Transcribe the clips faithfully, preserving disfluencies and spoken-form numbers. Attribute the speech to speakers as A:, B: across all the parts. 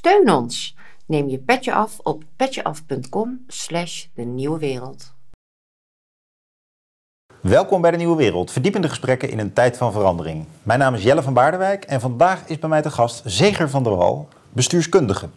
A: Steun ons. Neem je petje af op petjeaf.com slash de nieuwe wereld.
B: Welkom bij de Nieuwe Wereld, verdiepende gesprekken in een tijd van verandering. Mijn naam is Jelle van Baardenwijk en vandaag is bij mij te gast Zeger van der Wal, bestuurskundige.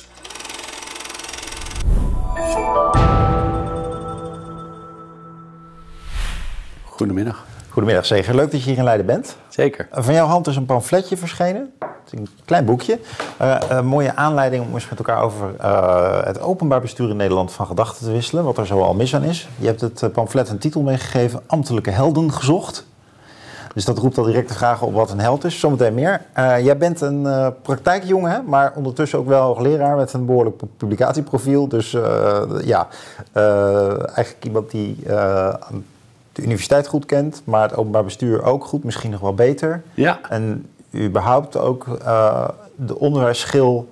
C: Goedemiddag.
B: Goedemiddag Zeger, leuk dat je hier in Leiden bent.
C: Zeker.
B: Van jouw hand is een pamfletje verschenen, een klein boekje. Uh, een mooie aanleiding om eens met elkaar over uh, het openbaar bestuur in Nederland van gedachten te wisselen, wat er zo al mis aan is. Je hebt het pamflet een titel meegegeven, Ambtelijke Helden gezocht. Dus dat roept al direct de vraag op wat een held is. Zometeen meer. Uh, jij bent een uh, praktijkjongen, hè? Maar ondertussen ook wel hoogleraar met een behoorlijk publicatieprofiel. Dus uh, ja, uh, eigenlijk iemand die uh, de universiteit goed kent, maar het openbaar bestuur ook goed, misschien nog wel beter.
C: Ja.
B: En überhaupt ook uh, de onderwijsschil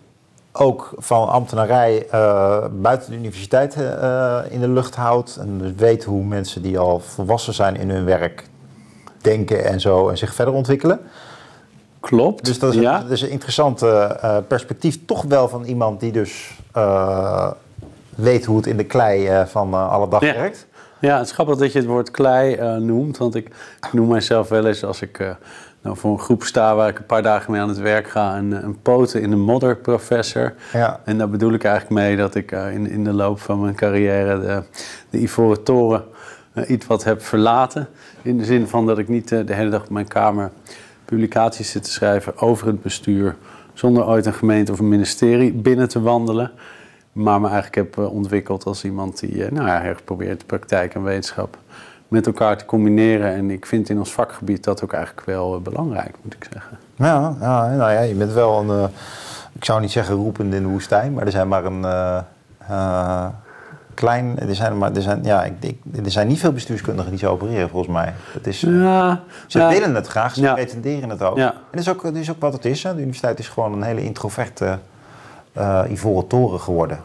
B: ook van ambtenarij uh, buiten de universiteit uh, in de lucht houdt. En dus weet hoe mensen die al volwassen zijn in hun werk denken en zo en zich verder ontwikkelen.
C: Klopt.
B: Dus dat is,
C: ja.
B: een, dat is een interessant uh, perspectief toch wel van iemand die dus uh, weet hoe het in de klei uh, van uh, alle dag
C: ja.
B: werkt.
C: Ja, het is grappig dat je het woord klei uh, noemt, want ik, ik noem mijzelf wel eens als ik uh, nou, voor een groep sta waar ik een paar dagen mee aan het werk ga, een, een poten in de modder professor. Ja. En daar bedoel ik eigenlijk mee dat ik uh, in, in de loop van mijn carrière de, de Ivoren Toren uh, iets wat heb verlaten. In de zin van dat ik niet uh, de hele dag op mijn kamer publicaties zit te schrijven over het bestuur, zonder ooit een gemeente of een ministerie binnen te wandelen. Maar me eigenlijk heb uh, ontwikkeld als iemand die uh, nou ja, erg probeert praktijk en wetenschap met elkaar te combineren. En ik vind in ons vakgebied dat ook eigenlijk wel uh, belangrijk, moet ik zeggen.
B: Ja, ja, nou ja, je bent wel een, uh, ik zou niet zeggen roepend in de woestijn, maar er zijn maar een uh, uh, klein, er zijn, maar, er, zijn, ja, ik, ik, er zijn niet veel bestuurskundigen die zo opereren volgens mij. Het is, uh,
C: ja,
B: ze
C: ja,
B: willen het graag, ze
C: ja.
B: pretenderen het ook.
C: Ja.
B: En dat is ook, dat is ook wat het is. Hè. De universiteit is gewoon een hele introverte uh, Ivoren Toren geworden.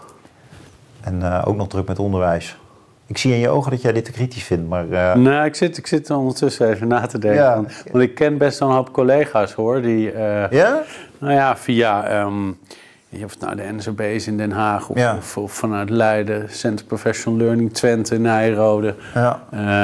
B: En uh, ook nog druk met onderwijs. Ik zie in je ogen dat jij dit te kritisch vindt, maar... Uh...
C: Nee, ik zit, ik zit ondertussen even na te denken. Ja. Want, want ik ken best wel een hoop collega's, hoor, die... Uh,
B: ja? Nou
C: ja, via... Um, je hebt nou de N S O B's in Den Haag of, ja. of, of vanuit Leiden, Center Professional Learning Twente, Nijrode. Ja.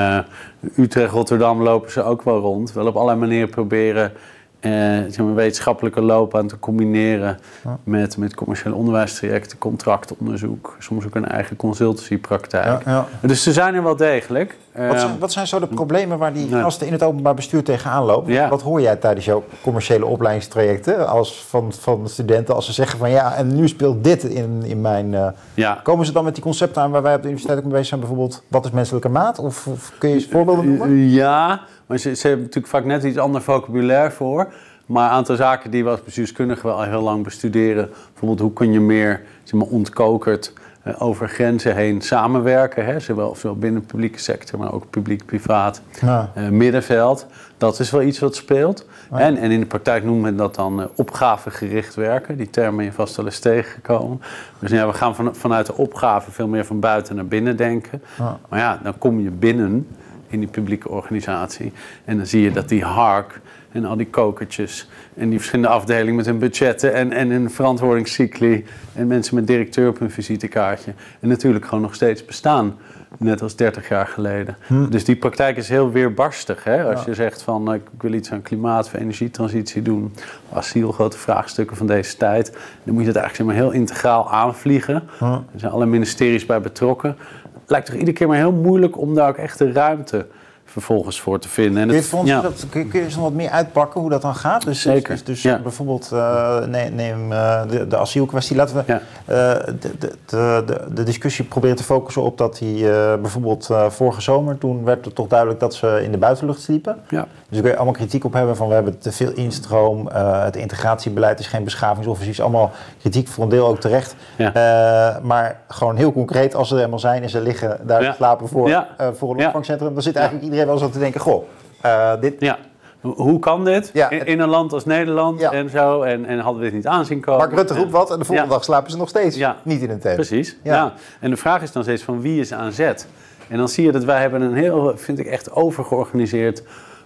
C: Uh, Utrecht, Rotterdam lopen ze ook wel rond. Wel op allerlei manieren proberen uh, zeg maar, wetenschappelijke loopbaan te combineren ja. met, met commerciële onderwijstrajecten, contractonderzoek, soms ook een eigen consultancypraktijk. Ja, ja. Dus ze zijn er wel degelijk.
B: Wat zijn, wat zijn zo de problemen waar die gasten in het openbaar bestuur tegenaan lopen? Ja. Wat hoor jij tijdens jouw commerciële opleidingstrajecten als van, van studenten als ze zeggen van ja, en nu speelt dit in, in mijn... Uh, ja. Komen ze dan met die concepten aan waar wij op de universiteit ook mee bezig zijn? Bijvoorbeeld, wat is menselijke maat? Of, of kun je eens voorbeelden noemen?
C: Ja, maar ze, ze hebben natuurlijk vaak net iets ander vocabulaire voor. Maar een aantal zaken die we als bestuurskundige wel al heel lang bestuderen. Bijvoorbeeld, hoe kun je meer zeg maar, ontkokerd uh, over grenzen heen samenwerken. Hè? Zowel, zowel binnen de publieke sector, maar ook publiek-privaat ja. uh, middenveld. Dat is wel iets wat speelt. Ja. En, en in de praktijk noemen we dat dan uh, opgavegericht werken. Die term ben je vast wel eens tegengekomen. Dus ja, we gaan van, vanuit de opgave veel meer van buiten naar binnen denken. Ja. Maar ja, dan kom je binnen in die publieke organisatie. En dan zie je dat die hark en al die kokertjes en die verschillende afdelingen met hun budgetten en, en hun verantwoordingscycli en mensen met directeur op hun visitekaartje en natuurlijk gewoon nog steeds bestaan, net als dertig jaar geleden. Hm. Dus die praktijk is heel weerbarstig. Hè? Als ja. je zegt van ik wil iets aan klimaat- of energietransitie doen, asiel, grote vraagstukken van deze tijd, dan moet je dat eigenlijk zeg maar, heel integraal aanvliegen. Hm. Er zijn alle ministeries bij betrokken. Het lijkt toch iedere keer maar heel moeilijk om daar ook echt de ruimte vervolgens voor te vinden. En
B: kun, je
C: het,
B: het ons,
C: ja.
B: dat, kun, je, kun je eens nog wat meer uitpakken hoe dat dan gaat? Dus,
C: Zeker.
B: Dus, dus
C: ja.
B: bijvoorbeeld, uh, neem, neem uh, de, de asielkwestie. Laten we ja. uh, de, de, de, de discussie proberen te focussen op dat die uh, bijvoorbeeld uh, vorige zomer, toen werd het toch duidelijk dat ze in de buitenlucht sliepen. Ja. Dus daar kun je allemaal kritiek op hebben van we hebben te veel instroom, uh, het integratiebeleid is geen beschavingsoffensief, allemaal kritiek voor een deel ook terecht. Ja. Uh, maar gewoon heel concreet, als ze er eenmaal zijn en ze liggen daar ja. te slapen voor, ja. uh, voor een opvangcentrum, dan zit eigenlijk ja. iedereen wel zo te denken, goh, uh, dit...
C: Ja. Hoe kan dit ja, in, in een land als Nederland ja. en zo? En, en hadden we dit niet aanzien komen?
B: Mark Rutte roept wat en de volgende ja. dag slapen ze nog steeds ja. niet in een tent.
C: Precies. Ja. Ja. En de vraag is dan steeds van wie is aan zet? En dan zie je dat wij hebben een heel, vind ik echt overgeorganiseerd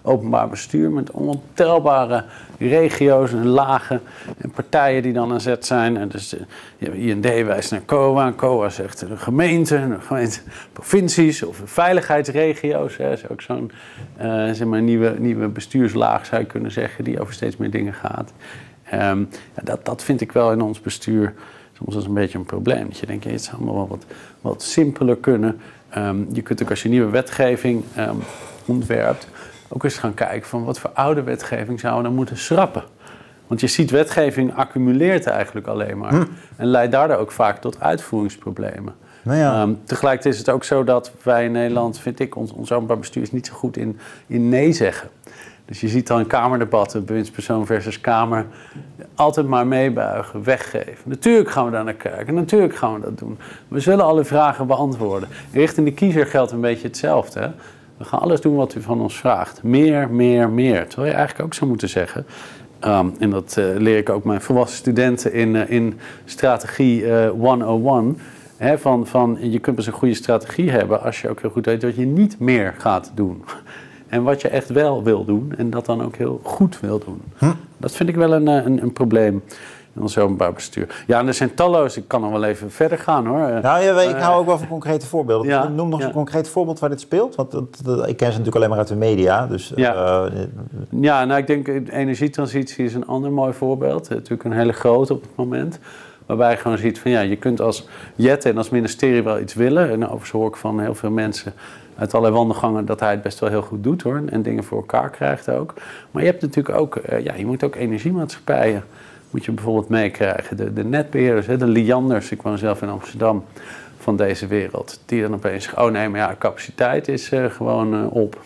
C: openbaar bestuur met ontelbare regio's en lagen en partijen die dan aan zet zijn. En dus I N D wijst naar C O A, C O A zegt de gemeente, de gemeente provincies of veiligheidsregio's. Dat is ook zo'n uh, zeg maar nieuwe, nieuwe bestuurslaag, zou je kunnen zeggen, die over steeds meer dingen gaat. Um, ja, dat, dat vind ik wel in ons bestuur soms als een beetje een probleem. Dat je denkt, ja, het zou allemaal wel wat, wat simpeler kunnen. Um, je kunt ook als je nieuwe wetgeving um, ontwerpt, ook eens gaan kijken van wat voor oude wetgeving zouden we dan moeten schrappen. Want je ziet, wetgeving accumuleert eigenlijk alleen maar. Hm. En leidt daardoor ook vaak tot uitvoeringsproblemen. Nou ja. um, tegelijkertijd is het ook zo dat wij in Nederland, vind ik, ons, ons openbaar bestuur is niet zo goed in, in nee zeggen. Dus je ziet dan in kamerdebatten, bewindspersoon versus kamer, altijd maar meebuigen, weggeven. Natuurlijk gaan we daar naar kijken, natuurlijk gaan we dat doen. We zullen alle vragen beantwoorden. Richting de kiezer geldt een beetje hetzelfde. Hè? We gaan alles doen wat u van ons vraagt. Meer, meer, meer. Terwijl je eigenlijk ook zou moeten zeggen, um, en dat uh, leer ik ook mijn volwassen studenten in, uh, in strategie uh, honderdéén. Hè, van, van, je kunt dus een goede strategie hebben als je ook heel goed weet dat je niet meer gaat doen. En wat je echt wel wil doen en dat dan ook heel goed wil doen. Hm? Dat vind ik wel een, een, een probleem in ons openbaar bestuur. Ja, en er zijn talloze, ik kan nog wel even verder gaan hoor.
B: Nou ja, ik hou ook wel van concrete voorbeelden.
C: Ja,
B: Noem nog eens
C: ja.
B: een concreet voorbeeld waar dit speelt. Want dat, dat, ik ken ze natuurlijk alleen maar uit de media. Dus,
C: ja.
B: Uh,
C: ja, nou ik denk energietransitie is een ander mooi voorbeeld. Natuurlijk een hele grote op het moment. Waarbij je gewoon ziet van ja, je kunt als Jette en als ministerie wel iets willen. En overigens hoor ik van heel veel mensen uit allerlei wandelgangen dat hij het best wel heel goed doet hoor. En dingen voor elkaar krijgt ook. Maar je hebt natuurlijk ook, uh, ja, je moet ook energiemaatschappijen moet je bijvoorbeeld meekrijgen. De, de netbeheerders, hè, de Lianders, ik woon zelf in Amsterdam, van deze wereld. Die dan opeens zeggen, oh nee, maar ja, capaciteit is uh, gewoon uh, op.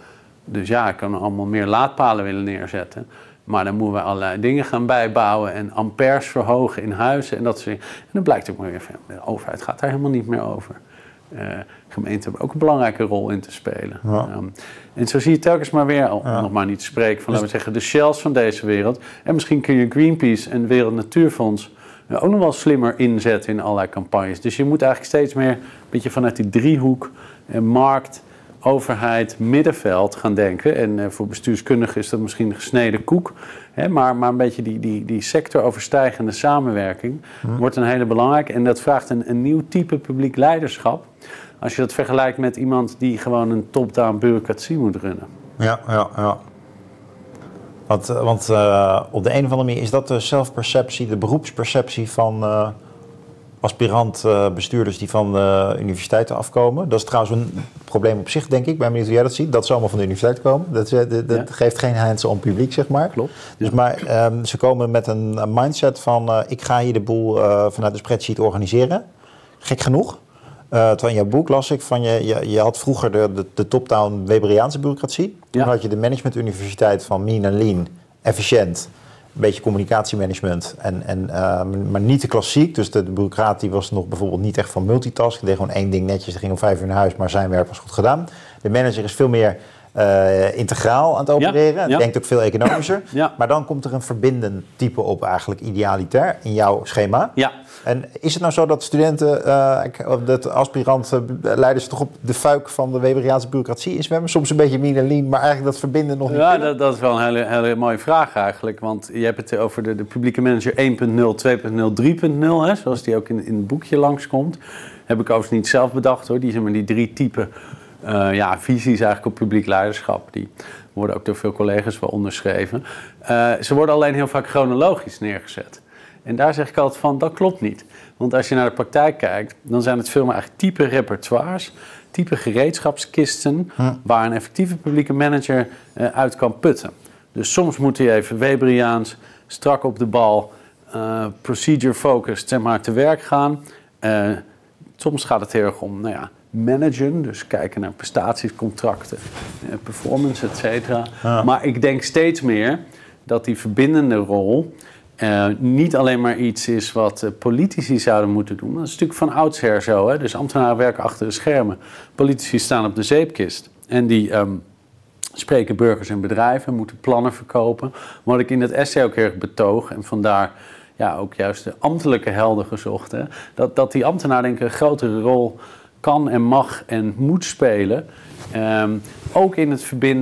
C: Dus ja, ik kan allemaal meer laadpalen willen neerzetten. Maar dan moeten we allerlei dingen gaan bijbouwen en amperes verhogen in huizen en dat soort dingen. En dan blijkt ook maar weer van, de overheid gaat daar helemaal niet meer over. Uh, gemeenten hebben ook een belangrijke rol in te spelen. Ja. Um, en zo zie je telkens maar weer, om ja. nog maar niet te spreken van, dus, laten we zeggen, de Shells van deze wereld. En misschien kun je Greenpeace en Wereld Natuurfonds uh, ook nog wel slimmer inzetten in allerlei campagnes. Dus je moet eigenlijk steeds meer een beetje vanuit die driehoek, uh, markt, overheid, middenveld gaan denken. En uh, voor bestuurskundigen is dat misschien een gesneden koek. Hè, maar, maar een beetje die, die, die sectoroverstijgende samenwerking hmm. wordt een hele belangrijke. En dat vraagt een, een nieuw type publiek leiderschap. Als je dat vergelijkt met iemand die gewoon een top-down bureaucratie moet runnen. Ja,
B: ja, ja. Want, want uh, op de een of andere manier is dat de zelfperceptie, de beroepsperceptie van uh, aspirant uh, bestuurders die van uh, universiteiten afkomen. Dat is trouwens een probleem op zich, denk ik. Ik ben benieuwd hoe jij dat ziet. Dat ze allemaal van de universiteit komen. Dat, dat, dat ja. geeft geen hands-on publiek, zeg maar.
C: Klopt.
B: Dus ja. maar um, ze komen met een, een mindset van uh, ik ga hier de boel uh, vanuit de spreadsheet organiseren. Gek genoeg. Uh, terwijl in jouw boek las ik van je, je, je had vroeger de, de, de top-down Weberiaanse bureaucratie. Ja. Dan had je de managementuniversiteit van mean en lean, efficiënt, een beetje communicatiemanagement, en, en, uh, maar niet te klassiek. Dus de, de bureaucraat die was nog bijvoorbeeld niet echt van multitask. Die deed gewoon één ding netjes, die ging om vijf uur naar huis, maar zijn werk was goed gedaan. De manager is veel meer uh, integraal aan het opereren. Ja, ja. Denkt ook veel economischer. Ja. Maar dan komt er een verbindend type op, eigenlijk idealitair, in jouw schema.
C: Ja.
B: En is het nou zo dat studenten, uh, dat aspiranten, uh, leiders toch op de fuik van de Weberiaanse bureaucratie inzwemmen? Soms een beetje mean en lean, maar eigenlijk dat verbinden nog niet.
C: Ja, dat, dat is wel een hele, hele mooie vraag eigenlijk. Want je hebt het over de, de publieke manager één punt nul, twee punt nul, drie punt nul, hè, zoals die ook in, in het boekje langskomt. Heb ik overigens niet zelf bedacht hoor. Die, zeg maar, die drie typen uh, ja, visies eigenlijk op publiek leiderschap. Die worden ook door veel collega's wel onderschreven. Uh, ze worden alleen heel vaak chronologisch neergezet. En daar zeg ik altijd van, dat klopt niet. Want als je naar de praktijk kijkt, dan zijn het veel meer eigenlijk type repertoires, type gereedschapskisten, hm. waar een effectieve publieke manager uh, uit kan putten. Dus soms moet hij even Weberiaans, strak op de bal, uh, procedure focused, zeg maar, te werk gaan. Uh, soms gaat het heel erg om, nou ja, managen, dus kijken naar prestaties, contracten, uh, performance, et cetera. Ja. Maar ik denk steeds meer dat die verbindende rol Uh, niet alleen maar iets is wat uh, politici zouden moeten doen. Dat is natuurlijk van oudsher zo. Hè? Dus ambtenaren werken achter de schermen. Politici staan op de zeepkist. En die um, spreken burgers en bedrijven, moeten plannen verkopen. Wat ik in het essay ook erg betoog. En vandaar ja, ook juist de ambtelijke helden gezocht. Hè? Dat, dat die ambtenaar denk ik een grotere rol kan en mag en moet spelen. Um, ook in het verbinden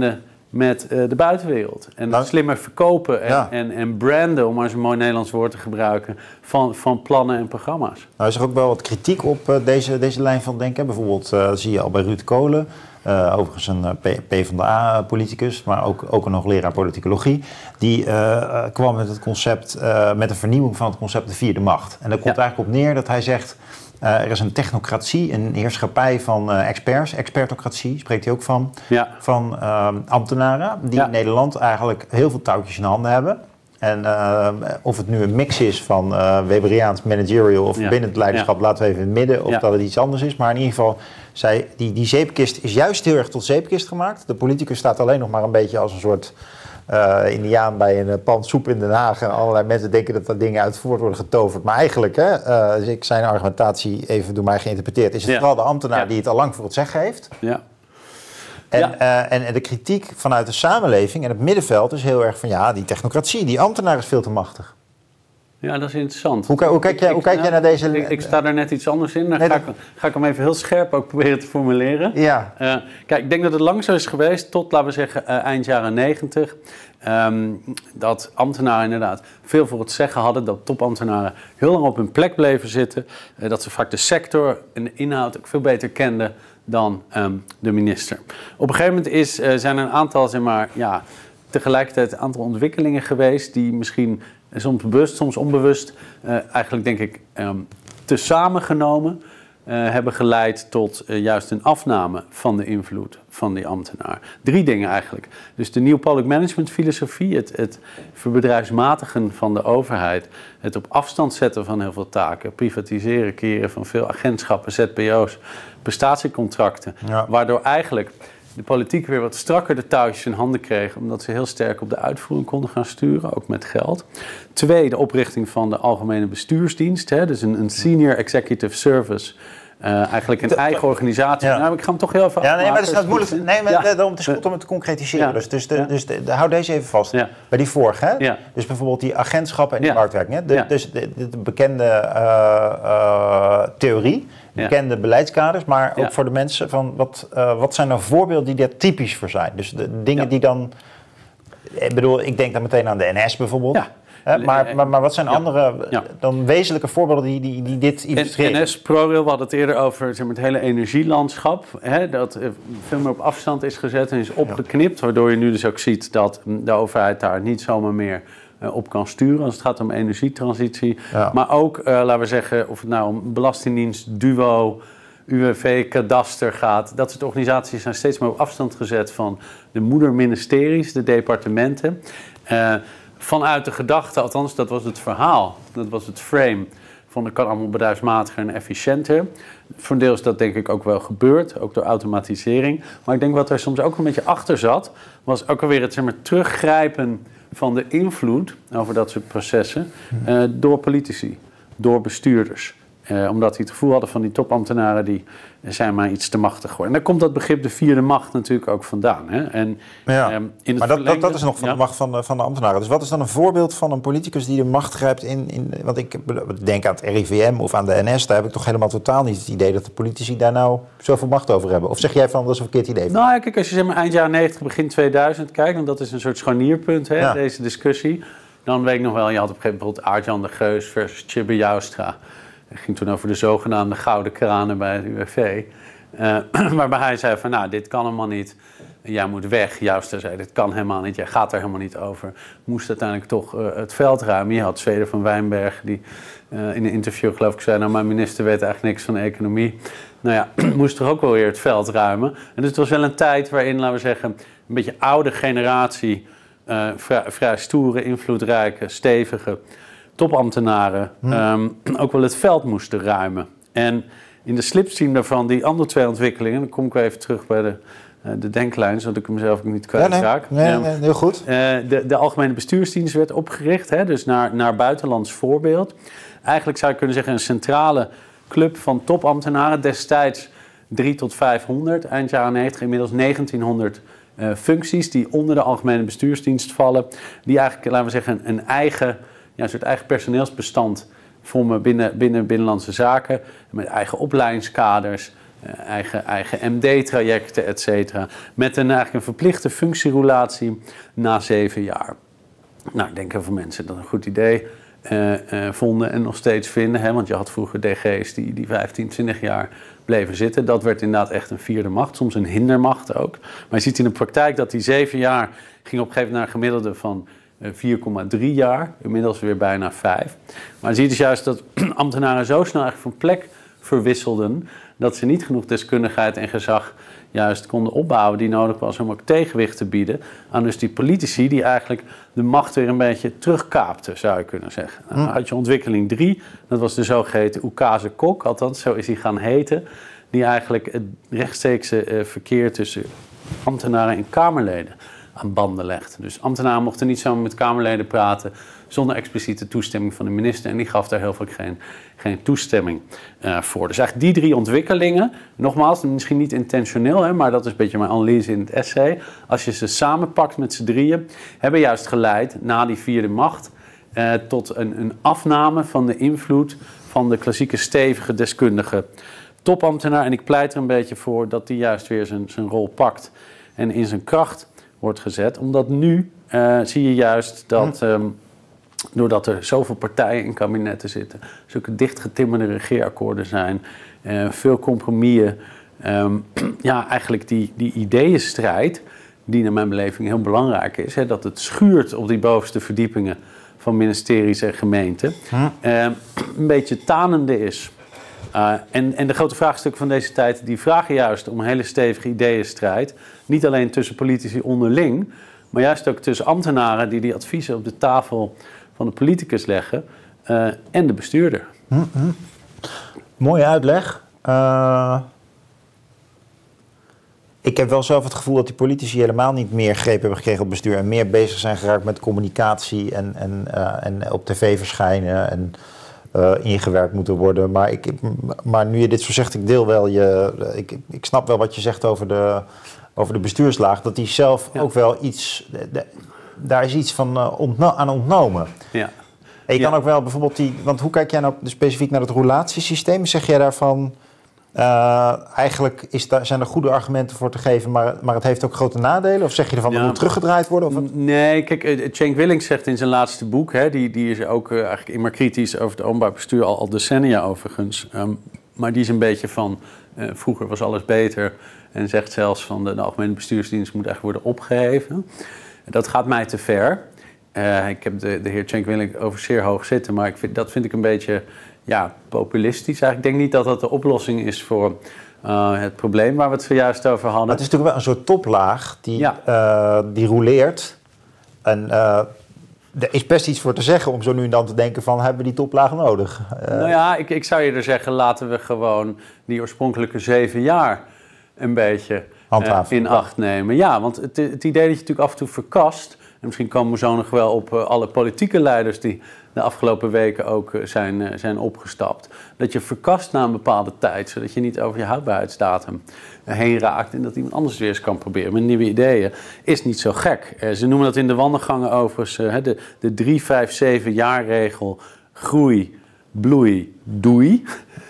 C: met uh, de buitenwereld. En nou, slimmer verkopen en, ja. en, en branden, om maar eens een mooi Nederlands woord te gebruiken, van, van plannen en programma's.
B: Nou is er ook wel wat kritiek op uh, deze, deze lijn van denken. Bijvoorbeeld uh, zie je al bij Ruud Kolen, uh, overigens een uh, PvdA-politicus, maar ook, ook een hoogleraar politicologie. Die uh, kwam met het concept, uh, met een vernieuwing van het concept de vierde macht. En daar komt ja. eigenlijk op neer dat hij zegt, Uh, er is een technocratie, een heerschappij van uh, experts, expertocratie spreekt hij ook van, ja. van uh, ambtenaren die ja. in Nederland eigenlijk heel veel touwtjes in handen hebben. En uh, of het nu een mix is van uh, Weberiaans managerial of ja. binnen het leiderschap, ja. laten we even in het midden, of ja. dat het iets anders is. Maar in ieder geval, zij, die, die zeepkist is juist heel erg tot zeepkist gemaakt. De politicus staat alleen nog maar een beetje als een soort Uh, indiaan bij een uh, pan soep in Den Haag. En allerlei mensen denken dat dat dingen uit voort worden getoverd. Maar eigenlijk, hè, uh, als ik zijn argumentatie even door mij geïnterpreteerd, is het ja. vooral de ambtenaar ja. die het al lang voor het zeggen heeft. Ja. En, ja. uh, en, en de kritiek vanuit de samenleving en het middenveld is heel erg van ja, die technocratie, die ambtenaar is veel te machtig.
C: Ja, dat is interessant.
B: Hoe, hoe kijk, jij, ik, hoe kijk jij naar deze...
C: Ik, ik sta daar net iets anders in. Dan nee, ga, dat... ik, ga ik hem even heel scherp ook proberen te formuleren. Ja. Uh, kijk, ik denk dat het lang zo is geweest, tot, laten we zeggen, uh, eind jaren negentig. Um, dat ambtenaren inderdaad veel voor het zeggen hadden. Dat topambtenaren heel lang op hun plek bleven zitten. Uh, dat ze vaak de sector en de inhoud ook veel beter kenden dan um, de minister. Op een gegeven moment is, uh, zijn er een aantal, zeg maar, ja, tegelijkertijd een aantal ontwikkelingen geweest die misschien soms bewust, soms onbewust, uh, eigenlijk denk ik um, te samengenomen uh, hebben geleid tot uh, juist een afname van de invloed van die ambtenaar. Drie dingen eigenlijk. Dus de nieuwe public management filosofie, het, het verbedrijfsmatigen van de overheid, het op afstand zetten van heel veel taken, privatiseren, keren van veel agentschappen, Z P O's, prestatiecontracten, ja. waardoor eigenlijk de politiek weer wat strakker de touwtjes in handen kreeg, omdat ze heel sterk op de uitvoering konden gaan sturen, ook met geld. Twee, de oprichting van de Algemene Bestuursdienst, hè, dus een, een Senior Executive Service, uh, eigenlijk een de, eigen organisatie. Ja. Nou, ik ga hem toch heel even
B: Ja, nee, maar dat is moeilijk. Nee, maar ja. daarom is het goed om het te concretiseren. Ja. Dus, dus, de, ja. dus de, de, hou deze even vast. Ja. Bij die vorige, hè? Ja. Dus bijvoorbeeld die agentschappen en die ja. marktwerking. Hè? De, ja. Dus de, de, de bekende uh, uh, theorie, de bekende ja. beleidskaders, maar ook ja. voor de mensen van wat, uh, wat zijn nou voorbeelden die daar typisch voor zijn? Dus de dingen ja. die dan, ik bedoel, ik denk dan meteen aan de N S bijvoorbeeld. Ja. He, maar, maar, maar wat zijn ja. andere ja. dan wezenlijke voorbeelden die, die, die dit illustreren?
C: N S, ProRail, we hadden het eerder over zeg maar, het hele energielandschap. Hè, dat veel meer op afstand is gezet en is opgeknipt. Ja. Waardoor je nu dus ook ziet dat de overheid daar niet zomaar meer uh, op kan sturen als het gaat om energietransitie. Ja. Maar ook, uh, laten we zeggen, of het nou om Belastingdienst, Duo, U W V, Kadaster gaat. Dat soort organisaties zijn steeds meer op afstand gezet van de moederministeries, de departementen. Uh, Vanuit de gedachte, althans dat was het verhaal, dat was het frame, van het kan allemaal bedrijfsmatiger en efficiënter. Voor een deel is dat denk ik ook wel gebeurd, ook door automatisering. Maar ik denk wat er soms ook een beetje achter zat, was ook alweer het zeg maar, teruggrijpen van de invloed over dat soort processen uh, door politici, door bestuurders. Uh, omdat die het gevoel hadden van die topambtenaren, die zijn maar iets te machtig geworden. En daar komt dat begrip de vierde macht natuurlijk ook vandaan. Hè? En,
B: ja, um, in het maar dat, verlengde, dat is nog van ja? de macht van de, van de ambtenaren. Dus wat is dan een voorbeeld van een politicus die de macht grijpt in... in want ik denk aan het R I V M of aan de N S, daar heb ik toch helemaal totaal niet het idee dat de politici daar nou zoveel macht over hebben. Of zeg jij van, dat is een verkeerd idee?
C: Nou ja, kijk, als je zeg maar eind jaren negentig, begin tweeduizend kijkt, want dat is een soort scharnierpunt, hè, ja. deze discussie. Dan weet ik nog wel, je had op een gegeven moment Aart-Jan de Geus versus Tjibbe Joustra. Het ging toen over de zogenaamde gouden kranen bij het U W V. Uh, waarbij hij zei van, nou, dit kan helemaal niet. Jij moet weg. Joustra zei, dit kan helemaal niet. Jij gaat er helemaal niet over. Moest uiteindelijk toch uh, het veld ruimen. Je had Zweden van Wijnberg die uh, in een interview geloof ik zei, nou, mijn minister weet eigenlijk niks van de economie. Nou ja, moest er ook wel weer het veld ruimen. En dus het was wel een tijd waarin, laten we zeggen, een beetje oude generatie, uh, vrij, vrij stoere, invloedrijke, stevige topambtenaren hmm. um, ook wel het veld moesten ruimen. En in de slipstream daarvan, die andere twee ontwikkelingen, dan kom ik weer even terug bij de, uh, de denklijn, zodat ik hem zelf ook niet kwijtraak.
B: Ja, nee, nee, nee, heel goed.
C: Uh, de, de Algemene Bestuursdienst werd opgericht, hè, dus naar, naar buitenlands voorbeeld. Eigenlijk zou je kunnen zeggen een centrale club van topambtenaren, destijds drie tot vijfhonderd, eind jaren negentig, inmiddels negentienhonderd uh, functies die onder de Algemene Bestuursdienst vallen, die eigenlijk, laten we zeggen, een eigen... Ja, een soort eigen personeelsbestand vormen binnen, binnen Binnenlandse Zaken. Met eigen opleidingskaders, uh, eigen, eigen M D-trajecten, et cetera. Met een, eigenlijk een verplichte functierelatie na zeven jaar. Nou, ik denk heel veel mensen dat een goed idee uh, uh, vonden en nog steeds vinden. Hè? Want je had vroeger D G's die, die vijftien, twintig jaar bleven zitten. Dat werd inderdaad echt een vierde macht, soms een hindermacht ook. Maar je ziet in de praktijk dat die zeven jaar ging op een gegeven moment naar een gemiddelde van vier komma drie jaar. Inmiddels weer bijna vijf. Maar je ziet dus juist dat ambtenaren zo snel eigenlijk van plek verwisselden dat ze niet genoeg deskundigheid en gezag juist konden opbouwen die nodig was om ook tegenwicht te bieden aan dus die politici die eigenlijk de macht weer een beetje terugkaapten, zou je kunnen zeggen. Dan had je ontwikkeling drie, dat was de zogeheten Ukase Kok, althans zo is hij gaan heten, die eigenlijk het rechtstreekse uh, verkeer tussen ambtenaren en Kamerleden aan banden legt. Dus ambtenaren mochten niet zomaar met Kamerleden praten zonder expliciete toestemming van de minister. En die gaf daar heel vaak geen, geen toestemming uh, voor. Dus eigenlijk die drie ontwikkelingen, nogmaals, misschien niet intentioneel, hè, maar dat is een beetje mijn analyse in het essay. Als je ze samenpakt met z'n drieën, hebben juist geleid na die vierde macht uh, tot een, een afname van de invloed van de klassieke stevige deskundige topambtenaar. En ik pleit er een beetje voor dat die juist weer zijn, zijn rol pakt en in zijn kracht wordt gezet. Omdat nu uh, zie je juist dat, um, doordat er zoveel partijen in kabinetten zitten, zulke dichtgetimmerde regeerakkoorden zijn, uh, veel compromissen, um, ja, eigenlijk die, die ideeënstrijd, die naar mijn beleving heel belangrijk is, hè, dat het schuurt op die bovenste verdiepingen van ministeries en gemeenten, uh, een beetje tanende is. Uh, en, en de grote vraagstukken van deze tijd, die vragen juist om een hele stevige ideeënstrijd. Niet alleen tussen politici onderling, maar juist ook tussen ambtenaren die die adviezen op de tafel van de politicus leggen uh, en de bestuurder.
B: Mm-hmm. Mooie uitleg. Uh, ik heb wel zelf het gevoel dat die politici helemaal niet meer greep hebben gekregen op bestuur en meer bezig zijn geraakt met communicatie en, en, uh, en op tv verschijnen en Uh, ingewerkt moeten worden. Maar, ik, maar nu je dit zo zegt, ik deel wel je. Ik, ik snap wel wat je zegt over de, over de bestuurslaag. Dat die zelf ja. ook wel iets. De, de, daar is iets van uh, ontno- aan ontnomen.
C: Ja.
B: En je
C: ja.
B: kan ook wel bijvoorbeeld die. Want hoe kijk jij nou specifiek naar het roulatiesysteem? Zeg jij daarvan. Uh, eigenlijk is daar, zijn er goede argumenten voor te geven, maar, maar het heeft ook grote nadelen? Of zeg je ervan, ja. dat moet teruggedraaid worden? Of het...
C: Nee, kijk, uh, Cenk Willink zegt in zijn laatste boek, hè, die, die is ook uh, eigenlijk immer kritisch over het openbaar bestuur, al, al decennia overigens. Um, maar die is een beetje van, uh, vroeger was alles beter en zegt zelfs van de, de algemene bestuursdienst moet echt worden opgeheven. Dat gaat mij te ver. Uh, ik heb de, de heer Cenk Willink over zeer hoog zitten, maar ik vind, dat vind ik een beetje ja, populistisch. Eigenlijk. Ik denk niet dat dat de oplossing is voor uh, het probleem waar we het zojuist over hadden.
B: Maar het is natuurlijk wel een soort toplaag die,
C: ja.
B: uh, die rouleert. En uh, er is best iets voor te zeggen om zo nu en dan te denken van, hebben we die toplaag nodig? Uh,
C: nou ja, ik, ik zou je er zeggen, laten we gewoon die oorspronkelijke zeven jaar een beetje uh, in acht nemen. Ja, want het, het idee dat je natuurlijk af en toe verkast, en misschien komen we zo nog wel op uh, alle politieke leiders die de afgelopen weken ook uh, zijn, uh, zijn opgestapt. Dat je verkast na een bepaalde tijd, zodat je niet over je houdbaarheidsdatum uh, heen raakt en dat iemand anders weer eens kan proberen met nieuwe ideeën, is niet zo gek. Uh, ze noemen dat in de wandelgangen overigens uh, de, de drie vijf zeven jaar regel, groei, bloei, doei.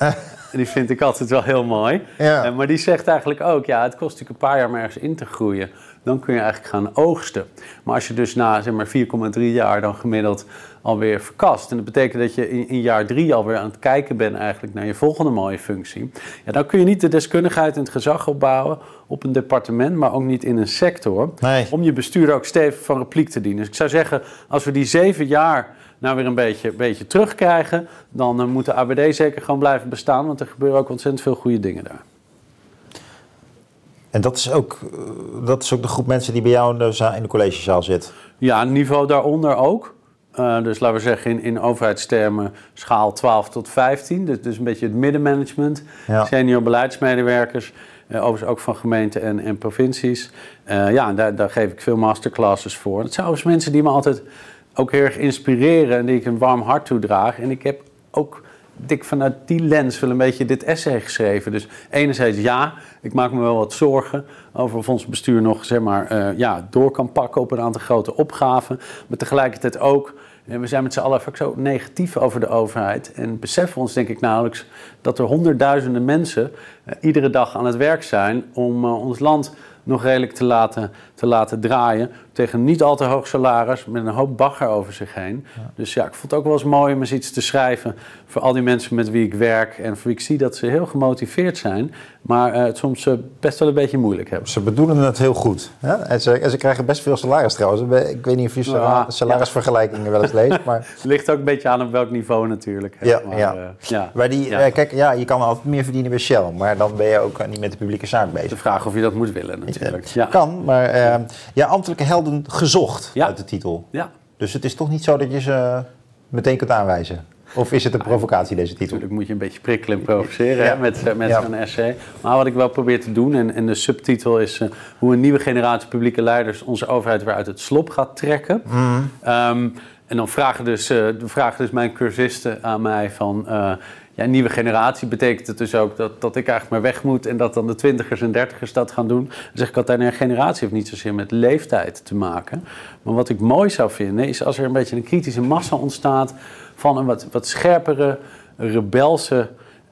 C: En die vind ik altijd wel heel mooi.
B: Ja.
C: Uh, maar die zegt eigenlijk ook, ja, het kost natuurlijk een paar jaar om ergens in te groeien. Dan kun je eigenlijk gaan oogsten. Maar als je dus na zeg maar vier komma drie jaar dan gemiddeld alweer verkast. En dat betekent dat je in, in jaar drie alweer aan het kijken bent eigenlijk naar je volgende mooie functie. Ja, dan kun je niet de deskundigheid en het gezag opbouwen op een departement, maar ook niet in een sector.
B: Nee.
C: Om je bestuur ook stevig van repliek te dienen. Dus ik zou zeggen, als we die zeven jaar nou weer een beetje, beetje terugkrijgen, dan uh, moet de A B D zeker gewoon blijven bestaan, want er gebeuren ook ontzettend veel goede dingen daar.
B: En dat is, ook, dat is ook de groep mensen die bij jou in de, in de collegezaal zit?
C: Ja, niveau daaronder ook. Uh, dus laten we zeggen in, in overheidstermen schaal twaalf tot vijftien. Dus, dus een beetje het middenmanagement. Ja. Senior beleidsmedewerkers. Uh, overigens ook van gemeenten en, en provincies. Uh, ja, daar, daar geef ik veel masterclasses voor. Dat zijn overigens mensen die me altijd ook heel erg inspireren en die ik een warm hart toedraag. En ik heb ook dik vanuit die lens wel een beetje dit essay geschreven. Dus enerzijds ja, ik maak me wel wat zorgen over of ons bestuur nog zeg maar, uh, ja, door kan pakken op een aantal grote opgaven. Maar tegelijkertijd ook We zijn met z'n allen vaak zo negatief over de overheid. En beseffen ons denk ik nauwelijks dat er honderdduizenden mensen uh, iedere dag aan het werk zijn om uh, ons land nog redelijk te laten, te laten draaien. Tegen een niet al te hoog salaris, met een hoop bagger over zich heen. Ja. Dus ja, ik vond het ook wel eens mooi om eens iets te schrijven voor al die mensen met wie ik werk. En voor wie ik zie dat ze heel gemotiveerd zijn, maar uh, het soms uh, best wel een beetje moeilijk hebben.
B: Ze bedoelen het heel goed. Hè? En, ze, en ze krijgen best veel salaris trouwens. Ik weet niet of je ja, salarisvergelijkingen ja. wel eens leest. Maar...
C: Het ligt ook een beetje aan op welk niveau natuurlijk. Hè?
B: Ja,
C: maar,
B: ja.
C: Uh, ja.
B: Maar die, ja. Uh, kijk, ja, je kan altijd meer verdienen bij Shell. Maar dan ben je ook niet met de publieke zaak bezig.
C: De vraag of je dat moet willen natuurlijk. Ja.
B: Kan, maar uh, ja, ambtelijke helden gezocht
C: ja.
B: uit de titel.
C: Ja.
B: Dus het is toch niet zo dat je ze meteen kunt aanwijzen? Of is het een provocatie, deze titel?
C: Natuurlijk moet je een beetje prikkelen en provoceren ja. hè, met, met
B: ja.
C: zo'n essay. Maar wat ik wel probeer te doen, en, en de subtitel is... Uh, hoe een nieuwe generatie publieke leiders onze overheid weer uit het slop gaat trekken. Mm. Um, en dan vragen dus, uh, vragen dus mijn cursisten aan mij van... Uh, ja, nieuwe generatie betekent het dus ook dat, dat ik eigenlijk maar weg moet... en dat dan de twintigers en dertigers dat gaan doen. Dan zeg ik altijd, een generatie heeft niet zozeer met leeftijd te maken. Maar wat ik mooi zou vinden, is als er een beetje een kritische massa ontstaat... van een wat, wat scherpere, rebelse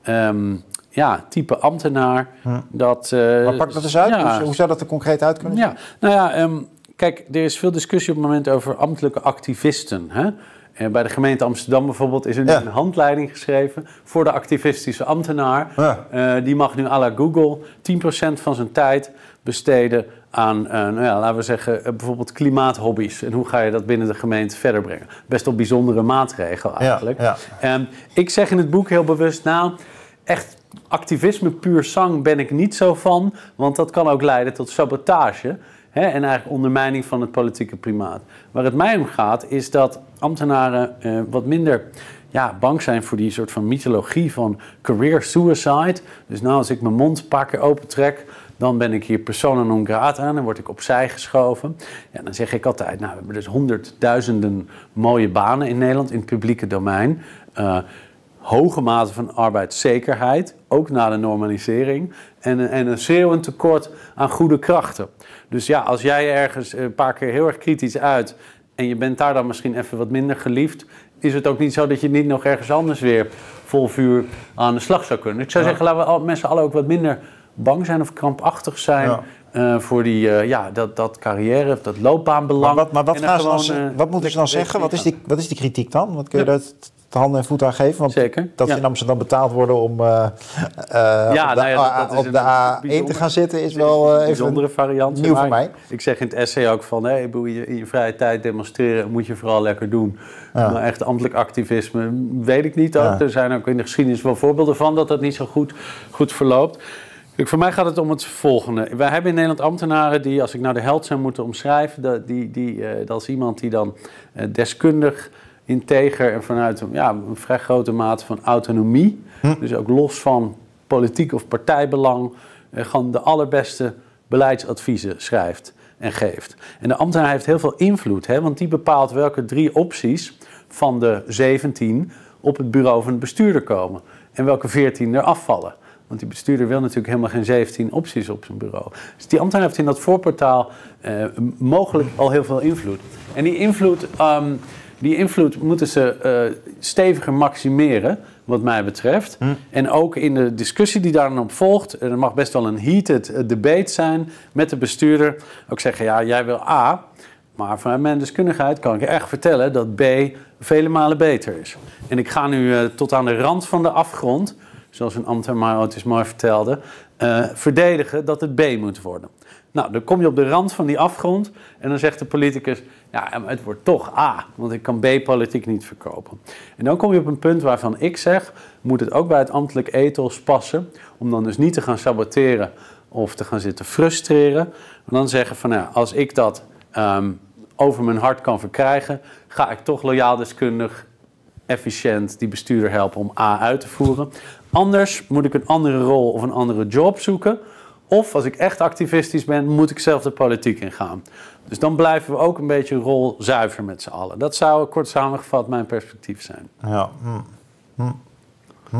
C: um, ja, type ambtenaar. Hm. Dat, uh,
B: maar pak dat eens uit. Ja, hoe, hoe zou dat er concreet uit kunnen zien?
C: Ja, nou ja, um, kijk, er is veel discussie op het moment over ambtelijke activisten. Hè? En bij de gemeente Amsterdam bijvoorbeeld is er nu ja. een handleiding geschreven voor de activistische ambtenaar. Ja. Uh, die mag nu à la Google tien procent van zijn tijd besteden aan, uh, nou ja, laten we zeggen, uh, bijvoorbeeld klimaathobby's. En hoe ga je dat binnen de gemeente verder brengen? Best wel bijzondere maatregel eigenlijk. Ja, ja. Um, ik zeg in het boek heel bewust, nou, echt activisme puur sang ben ik niet zo van, want dat kan ook leiden tot sabotage. Hè, en eigenlijk ondermijning van het politieke primaat. Waar het mij om gaat, is dat ambtenaren uh, wat minder ja, bang zijn voor die soort van mythologie van career suicide. Dus nou, als ik mijn mond een paar keer opentrek, dan ben ik hier persona non grata en dan word ik opzij geschoven. Ja, dan zeg ik altijd, nou, we hebben dus honderdduizenden mooie banen in Nederland in het publieke domein. Uh, hoge mate van arbeidszekerheid, ook na de normalisering. En, en een schreeuwend tekort aan goede krachten. Dus ja, als jij ergens een paar keer heel erg kritisch uit en je bent daar dan misschien even wat minder geliefd, is het ook niet zo dat je niet nog ergens anders weer vol vuur aan de slag zou kunnen. Ik zou ja. zeggen, laten we al, mensen allen ook wat minder bang zijn of krampachtig zijn ja. uh, voor die, uh, ja, dat, dat carrière, dat loopbaanbelang.
B: Maar wat, maar wat, gaan gewoon, ze dan, uh, wat moeten ze dan zeggen? Wat is, die, wat is die kritiek dan? Wat kun je ja. dat de handen en voeten aan geven? Want
C: Zeker.
B: dat ze
C: ja.
B: in Amsterdam betaald worden om uh, uh, ja, op de, nou ja, dat, dat op de A één te gaan zitten is wel uh, even een bijzondere variant. Nieuw voor mij.
C: Ik zeg in het essay ook van, hey, je in je vrije tijd demonstreren moet je vooral lekker doen. Ja. Maar echt ambtelijk activisme weet ik niet ook. Ja. Er zijn ook in de geschiedenis wel voorbeelden van dat dat niet zo goed, goed verloopt. Kijk, voor mij gaat het om het volgende. Wij hebben in Nederland ambtenaren die, als ik nou de held zou moeten omschrijven, die, die, uh, dat is iemand die dan uh, deskundig, integer en vanuit ja, een vrij grote mate van autonomie, hm. dus ook los van politiek of partijbelang, uh, gewoon de allerbeste beleidsadviezen schrijft en geeft. En de ambtenaar heeft heel veel invloed, hè, want die bepaalt welke drie opties van de zeventien op het bureau van de bestuurder komen en welke veertien er afvallen. Want die bestuurder wil natuurlijk helemaal geen zeventien opties op zijn bureau. Dus die ambtenaar heeft in dat voorportaal uh, mogelijk al heel veel invloed. En die invloed, um, die invloed moeten ze uh, steviger maximeren, wat mij betreft. Hm. En ook in de discussie die daar dan op volgt, er mag best wel een heated debate zijn met de bestuurder. Ook zeggen, ja, jij wil A, maar vanuit mijn deskundigheid kan ik je echt vertellen dat B vele malen beter is. En ik ga nu uh, tot aan de rand van de afgrond, zoals een ambtenaar ooit eens mooi vertelde, uh, verdedigen dat het B moet worden. Nou, dan kom je op de rand van die afgrond en dan zegt de politicus, ja, het wordt toch A, want ik kan B-politiek niet verkopen. En dan kom je op een punt waarvan ik zeg, moet het ook bij het ambtelijk ethos passen, om dan dus niet te gaan saboteren of te gaan zitten frustreren, maar dan zeggen van, nou, als ik dat um, over mijn hart kan verkrijgen, ga ik toch loyaal deskundig, efficiënt die bestuurder helpen om A uit te voeren. Anders moet ik een andere rol of een andere job zoeken. Of als ik echt activistisch ben, moet ik zelf de politiek ingaan. Dus dan blijven we ook een beetje rolzuiver met z'n allen. Dat zou kort samengevat mijn perspectief zijn.
B: Ja. Hm. Hm. Hm.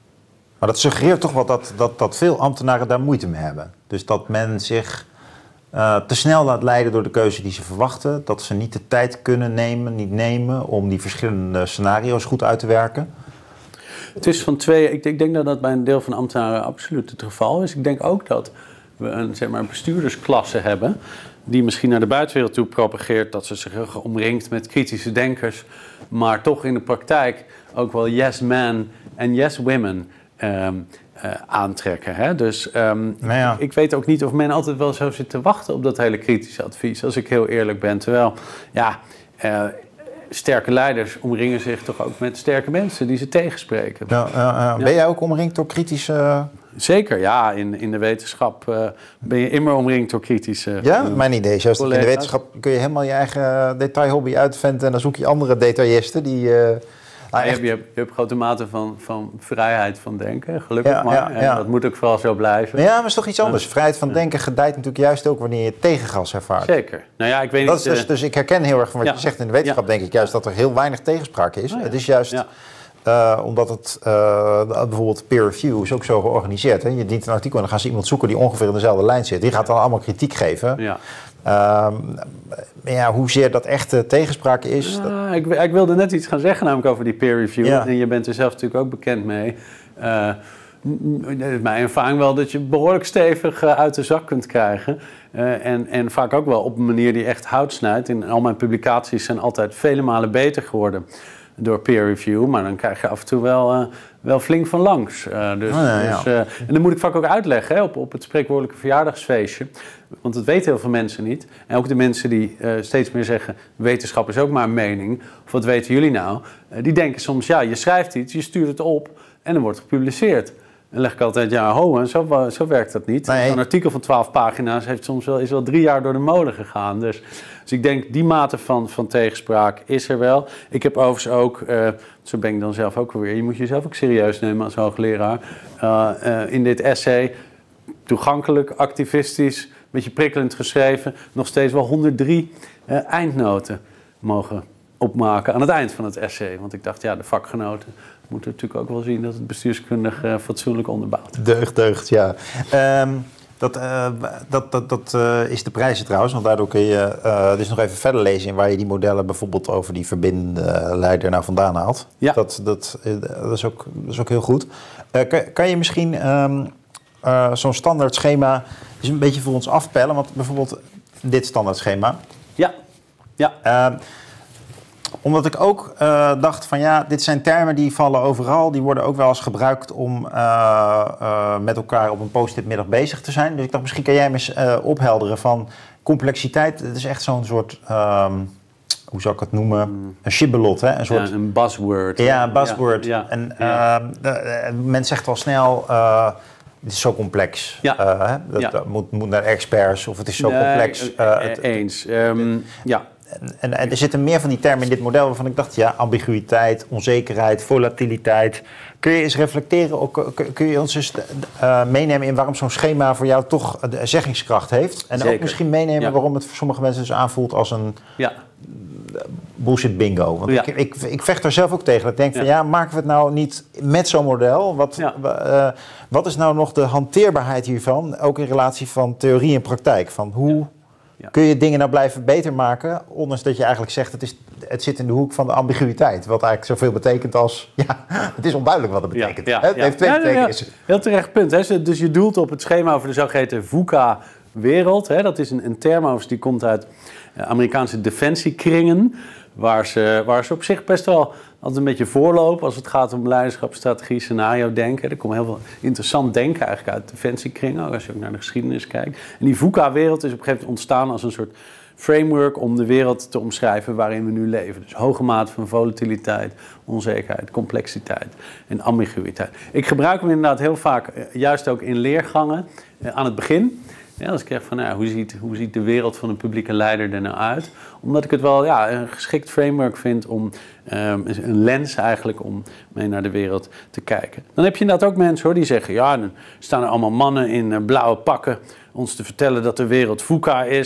B: Maar dat suggereert toch wel dat, dat, dat veel ambtenaren daar moeite mee hebben. Dus dat men zich uh, te snel laat leiden door de keuze die ze verwachten. Dat ze niet de tijd kunnen nemen, niet nemen om die verschillende scenario's goed uit te werken.
C: Het is van twee. Ik, ik denk dat dat bij een deel van de ambtenaren absoluut het geval is. Ik denk ook dat we een zeg maar, bestuurdersklasse hebben die misschien naar de buitenwereld toe propageert dat ze zich omringt met kritische denkers, maar toch in de praktijk ook wel yes men en yes women um, uh, aantrekken. Hè? Dus um, nou ja. ik, ik weet ook niet of men altijd wel zo zit te wachten op dat hele kritische advies, als ik heel eerlijk ben. Terwijl, ja, uh, sterke leiders omringen zich toch ook met sterke mensen die ze tegenspreken.
B: Ja, uh, uh, ja. Ben jij ook omringd door kritische... Uh...
C: Zeker, ja. In, in de wetenschap uh, ben je immer omringd door kritische...
B: Ja,
C: uh,
B: mijn idee is juist dat in de wetenschap kun je helemaal je eigen detailhobby uitventen en dan zoek je andere detailisten die... Uh,
C: ja, je, hebt, je, hebt, je hebt grote mate van, van vrijheid van denken, gelukkig ja, maar. Ja, en ja. dat moet ook vooral zo blijven.
B: Ja, maar het is toch iets anders. Ja. Vrijheid van denken gedijt natuurlijk juist ook wanneer je tegengas ervaart.
C: Zeker. Nou ja, ik weet
B: dat
C: niet...
B: Is dus, uh, dus ik herken heel erg van wat ja. je zegt in de wetenschap, ja. denk ik juist dat er heel weinig tegenspraak is. Oh, ja. Het is juist... Ja. Uh, omdat het uh, bijvoorbeeld peer review is ook zo georganiseerd. Hè? Je dient een artikel en dan gaan ze iemand zoeken die ongeveer in dezelfde lijn zit. Die gaat dan allemaal kritiek geven. Ja. Uh, ja, hoezeer dat echte tegenspraak is.
C: Ja,
B: dat...
C: ik, ik wilde net iets gaan zeggen namelijk over die peer review. Ja. En je bent er zelf natuurlijk ook bekend mee. Uh, is mijn ervaring wel dat je behoorlijk stevig uh, uit de zak kunt krijgen. Uh, en, en vaak ook wel op een manier die echt hout snijdt. En al mijn publicaties zijn altijd vele malen beter geworden door peer review, maar dan krijg je af en toe wel, uh, wel flink van langs. Uh, dus, oh ja, ja. Dus, uh, en dan moet ik vaak ook uitleggen hè, op, op het spreekwoordelijke verjaardagsfeestje. Want dat weten heel veel mensen niet. En ook de mensen die uh, steeds meer zeggen, wetenschap is ook maar een mening. Of wat weten jullie nou? Uh, die denken soms, ja, je schrijft iets, je stuurt het op en dan wordt het gepubliceerd. En dan leg ik altijd, ja, ho, zo, zo werkt dat niet. Nee. Een artikel van twaalf pagina's heeft soms wel, is wel drie jaar door de molen gegaan. Dus, dus ik denk, die mate van, van tegenspraak is er wel. Ik heb overigens ook, uh, zo ben ik dan zelf ook alweer, je moet jezelf ook serieus nemen als hoogleraar. Uh, uh, in dit essay, toegankelijk, activistisch, een beetje prikkelend geschreven, nog steeds wel honderddrie uh, eindnoten mogen opmaken aan het eind van het essay. Want ik dacht, ja, de vakgenoten moeten natuurlijk ook wel zien dat het bestuurskundig uh, fatsoenlijk onderbouwd.
B: Deugd, deugd, ja. Um, dat uh, dat, dat, dat uh, is de prijzen trouwens, want daardoor kun je uh, dus nog even verder lezen in waar je die modellen bijvoorbeeld over die verbindleider nou vandaan haalt. Ja. Dat, dat, uh, dat, is ook, dat is ook heel goed. Uh, kan, kan je misschien um, uh, zo'n standaard schema dus een beetje voor ons afpellen? Want bijvoorbeeld dit standaard schema.
C: Ja. Ja.
B: Uh, Omdat ik ook uh, dacht van ja, dit zijn termen die vallen overal. Die worden ook wel eens gebruikt om uh, uh, met elkaar op een post-it middag bezig te zijn. Dus ik dacht misschien kan jij me eens uh, ophelderen van complexiteit. Het is echt zo'n soort, um, hoe zou ik het noemen, mm. een shibboleth. Hè? Een soort,
C: ja, een buzzword.
B: Ja, een buzzword. Ja, ja. En uh, ja. de, de, men zegt wel snel, uh, het is zo complex. Ja. Uh, hè? Dat, ja. dat moet, moet naar experts of het is zo nee, complex. Uh,
C: het, eens. Um, ja.
B: En, en, en er zitten meer van die termen in dit model waarvan ik dacht, ja, ambiguïteit, onzekerheid, volatiliteit. Kun je eens reflecteren, ook, kun je ons eens uh, meenemen in waarom zo'n schema voor jou toch de zeggingskracht heeft? En Zeker. Ook misschien meenemen ja. waarom het voor sommige mensen dus aanvoelt als een ja. bullshit bingo. Want ja. ik, ik, ik vecht er zelf ook tegen. Dat ik denk ja. van ja, maken we het nou niet met zo'n model? Wat, ja. uh, wat is nou nog de hanteerbaarheid hiervan? Ook in relatie van theorie en praktijk. Van hoe... Ja. Ja. Kun je dingen nou blijven beter maken, ondanks dat je eigenlijk zegt het, is, het zit in de hoek van de ambiguïteit. Wat eigenlijk zoveel betekent als, ja, het is onduidelijk wat het betekent. Ja, ja, het ja. heeft twee ja, betekenissen. Ja, ja.
C: Heel terecht punt. Hè. Dus je doelt op het schema over de zogeheten VUCA-wereld. Hè. Dat is een, een term overigens die komt uit Amerikaanse defensiekringen. Waar ze, waar ze op zich best wel altijd een beetje voorlopen als het gaat om leiderschap, strategie, scenario denken. Er komt heel veel interessant denken eigenlijk uit defensiekringen, als je ook naar de geschiedenis kijkt. En die VUCA-wereld is op een gegeven moment ontstaan als een soort framework om de wereld te omschrijven waarin we nu leven. Dus hoge mate van volatiliteit, onzekerheid, complexiteit en ambiguïteit. Ik gebruik hem inderdaad heel vaak, juist ook in leergangen, aan het begin. Ja, als ik zeg van, nou, hoe, ziet, hoe ziet de wereld van een publieke leider er nou uit? Omdat ik het wel ja, een geschikt framework vind om um, een lens eigenlijk om mee naar de wereld te kijken. Dan heb je inderdaad ook mensen hoor, die zeggen, ja, dan staan er allemaal mannen in uh, blauwe pakken ons te vertellen dat de wereld VUCA is.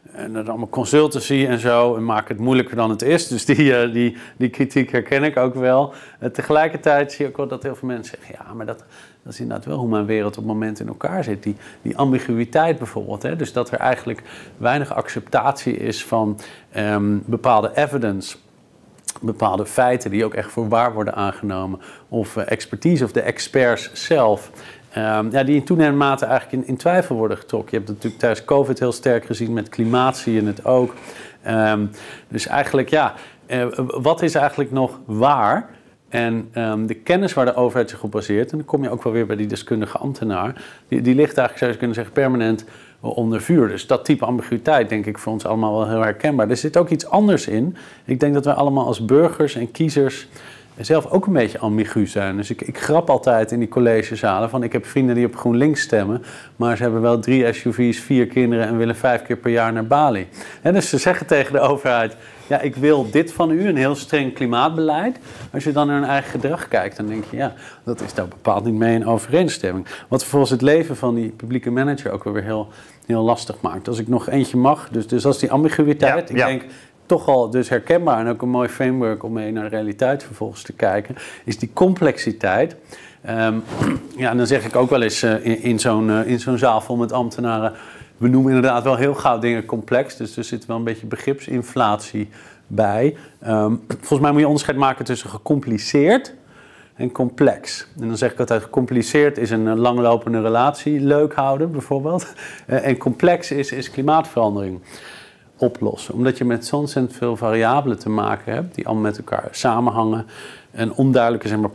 C: En dat allemaal consultancy en zo, en maak het moeilijker dan het is. Dus die, uh, die, die kritiek herken ik ook wel. Uh, tegelijkertijd zie je ook wel dat heel veel mensen zeggen, ja, maar dat, dat is inderdaad wel hoe mijn wereld op het moment in elkaar zit. Die, die ambiguïteit bijvoorbeeld. Hè? Dus dat er eigenlijk weinig acceptatie is van um, bepaalde evidence, bepaalde feiten die ook echt voor waar worden aangenomen. Of uh, expertise of de experts zelf. Um, ja, die in toenemende mate eigenlijk in, in twijfel worden getrokken. Je hebt het natuurlijk tijdens COVID heel sterk gezien, met klimaat zie je het ook. Um, dus eigenlijk, ja, uh, wat is eigenlijk nog waar? En um, de kennis waar de overheid zich op baseert, en dan kom je ook wel weer bij die deskundige ambtenaar, die, die ligt eigenlijk, zou je kunnen zeggen, permanent onder vuur. Dus dat type ambiguïteit, denk ik, voor ons allemaal wel heel herkenbaar. Er zit ook iets anders in. Ik denk dat wij allemaal als burgers en kiezers zelf ook een beetje ambigu zijn. Dus ik, ik grap altijd in die collegezalen van, ik heb vrienden die op GroenLinks stemmen, maar ze hebben wel drie S U V's, vier kinderen en willen vijf keer per jaar naar Bali. En dus ze zeggen tegen de overheid, ja, ik wil dit van u, een heel streng klimaatbeleid. Als je dan naar hun eigen gedrag kijkt, dan denk je, ja, dat is daar bepaald niet mee in overeenstemming. Wat vervolgens het leven van die publieke manager ook weer heel, heel lastig maakt. Als ik nog eentje mag, dus, dus dat is die ambiguïteit.
B: Ja,
C: ik
B: ja.
C: denk, toch al dus herkenbaar en ook een mooi framework om mee naar de realiteit vervolgens te kijken, is die complexiteit. Um, ja, en dan zeg ik ook wel eens uh, in, in zo'n uh, in zo'n zaal vol met ambtenaren, we noemen inderdaad wel heel gauw dingen complex, dus er zit wel een beetje begripsinflatie bij. Um, volgens mij moet je onderscheid maken tussen gecompliceerd en complex. En dan zeg ik altijd, gecompliceerd is een uh, langlopende relatie leuk houden bijvoorbeeld. Uh, en complex is, is klimaatverandering oplossen. Omdat je met zo ontzettend veel variabelen te maken hebt, die allemaal met elkaar samenhangen. Een onduidelijke, zeg maar,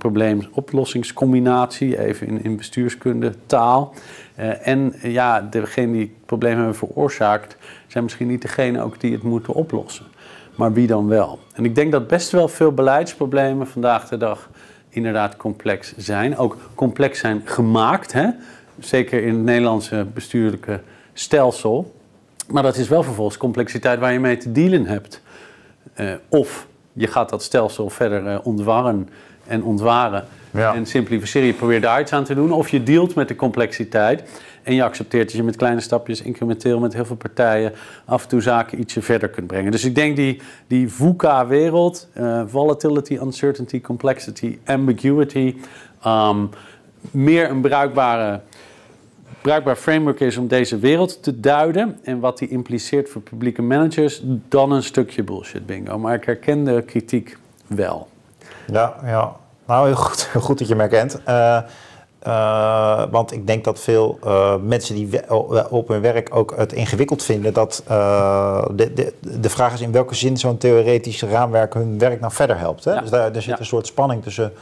C: probleem-oplossingscombinatie, even in, in bestuurskunde, taal. Uh, en uh, ja, degene die het probleem hebben veroorzaakt, zijn misschien niet degene ook die het moeten oplossen. Maar wie dan wel? En ik denk dat best wel veel beleidsproblemen vandaag de dag inderdaad complex zijn. Ook complex zijn gemaakt, hè? Zeker in het Nederlandse bestuurlijke stelsel. Maar dat is wel vervolgens complexiteit waar je mee te dealen hebt. Uh, of je gaat dat stelsel verder uh, ontwarren en ontwaren ja. en simplificeren. Je probeert daar iets aan te doen. Of je dealt met de complexiteit en je accepteert dat je met kleine stapjes, incrementeel met heel veel partijen, af en toe zaken ietsje verder kunt brengen. Dus ik denk die, die VUCA-wereld, uh, volatility, uncertainty, complexity, ambiguity, um, meer een bruikbare... bruikbaar framework is om deze wereld te duiden en wat die impliceert voor publieke managers, dan een stukje bullshit bingo. Maar ik herken de kritiek wel.
B: Ja, ja. Nou, heel goed, heel goed dat je me herkent. Uh, uh, want ik denk dat veel uh, mensen die we- op hun werk ook het ingewikkeld vinden, dat uh, de, de, de vraag is in welke zin zo'n theoretisch raamwerk hun werk nou verder helpt. Hè?
C: Ja.
B: Dus daar, er zit
C: Ja.
B: een soort spanning tussen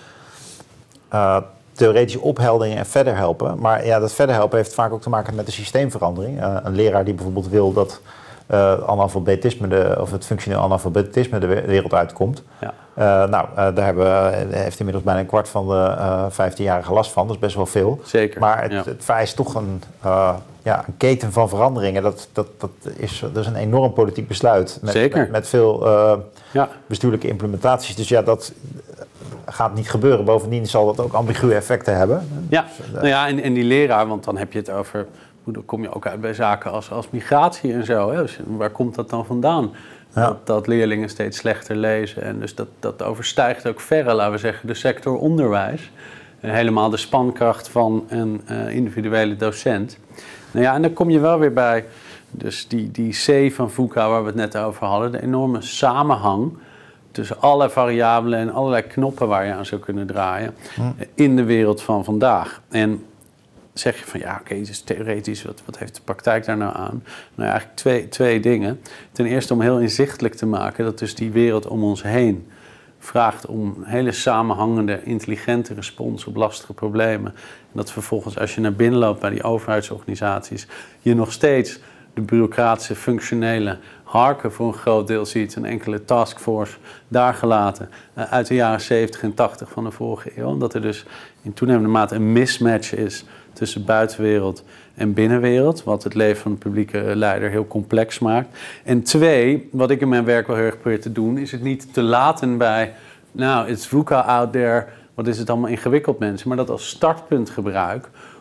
B: Uh, theoretische opheldering en verder helpen. Maar ja, dat verder helpen heeft vaak ook te maken met de systeemverandering. Uh, een leraar die bijvoorbeeld wil dat uh, analfabetisme de, of het functioneel analfabetisme de wereld uitkomt.
C: Ja.
B: Uh, nou, uh, daar hebben we, heeft inmiddels bijna een kwart van de uh, vijftienjarigen last van. Dat is best wel veel.
C: Zeker.
B: Maar het,
C: ja.
B: het vereist toch een, uh, ja, een keten van veranderingen. Dat, dat, dat, is, dat is een enorm politiek besluit. Met,
C: Zeker.
B: Met, met veel uh,
C: Ja.
B: bestuurlijke implementaties. Dus ja, dat gaat niet gebeuren. Bovendien zal dat ook ambiguë effecten hebben.
C: Ja,
B: Dus, uh,
C: nou ja, en, en die leraar, want dan heb je het over, dan kom je ook uit bij zaken als, als migratie en zo. Hè? Dus waar komt dat dan vandaan?
B: Ja.
C: Dat, dat leerlingen steeds slechter lezen. En dus dat, dat overstijgt ook verre, laten we zeggen, de sector onderwijs. En helemaal de spankracht van een uh, individuele docent. Nou ja, en dan kom je wel weer bij dus die, die C van VUCA waar we het net over hadden. De enorme samenhang tussen alle variabelen en allerlei knoppen waar je aan zou kunnen draaien hm. in de wereld van vandaag. En zeg je van ja, oké, okay, het is theoretisch, wat, wat heeft de praktijk daar nou aan? Nou ja, eigenlijk twee, twee dingen. Ten eerste om heel inzichtelijk te maken dat dus die wereld om ons heen vraagt om een hele samenhangende, intelligente respons op lastige problemen. En dat vervolgens als je naar binnen loopt bij die overheidsorganisaties, je nog steeds de bureaucratische, functionele harken voor een groot deel ziet. Een enkele taskforce daar gelaten uh, uit de jaren zeventig en tachtig van de vorige eeuw. Omdat er dus in toenemende mate een mismatch is tussen buitenwereld en binnenwereld. Wat het leven van de publieke leider heel complex maakt. En twee, wat ik in mijn werk wel heel erg probeer te doen, is het niet te laten bij, nou, it's VUCA out there, wat is het allemaal ingewikkeld mensen, maar dat als startpunt gebruik